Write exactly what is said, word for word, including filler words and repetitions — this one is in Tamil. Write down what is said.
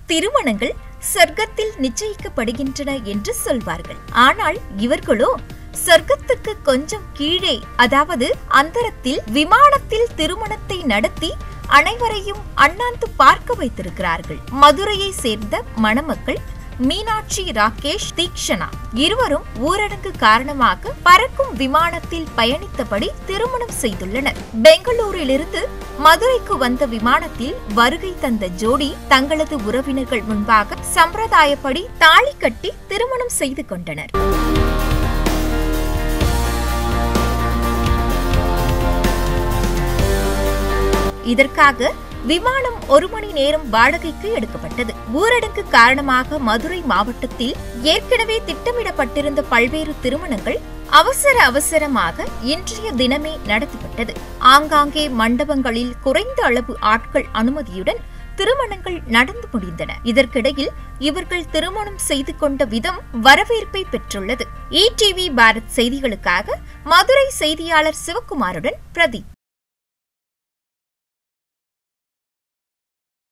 திருமணங்கள் சொர்க்கத்தில் நிச்சயிக்கப்படுகின்றன என்று சொல்வார்கள். ஆனால் இவர்களோ சொர்க்கத்துக்கு கொஞ்சம் கீழே, அதாவது அந்தரத்தில் விமானத்தில் திருமணத்தை நடத்தி அனைவரையும் அண்ணாந்து பார்க்க வைத்திருக்கிறார்கள். மதுரையை சேர்ந்த மணமக்கள் மீனாட்சி, ராகேஷ், தீக்ஷனா இருவரும் ஊரடங்கு காரணமாக பறக்கும் விமானத்தில் பயணித்தபடி திருமணம் செய்துள்ளனர். பெங்களூரிலிருந்து மதுரைக்கு வந்த விமானத்தில் வருகை தந்த ஜோடி தங்களது உறவினர்கள் முன்பாக சம்பிரதாயப்படி தாலி கட்டி திருமணம் செய்து கொண்டனர். இதற்காக விமானம் ஒரு மணி நேரம் வாடகைக்கு எடுக்கப்பட்டது. ஊரடங்கு காரணமாக மதுரை மாவட்டத்தில் ஏற்கனவே திட்டமிடப்பட்டிருந்த பல்வேறு திருமணங்கள் அவசர அவசரமாக இன்றைய தினமே நடத்தப்பட்டது. ஆங்காங்கே மண்டபங்களில் குறைந்த அளவு ஆட்கள் அனுமதியுடன் திருமணங்கள் நடந்து முடிந்தன. இதற்கிடையில் இவர்கள் திருமணம் செய்து கொண்ட விதம் வரவேற்பை பெற்றுள்ளது. ஈடிவி பாரத் செய்திகளுக்காக மதுரை செய்தியாளர் சிவகுமாருடன் பிரதீப்.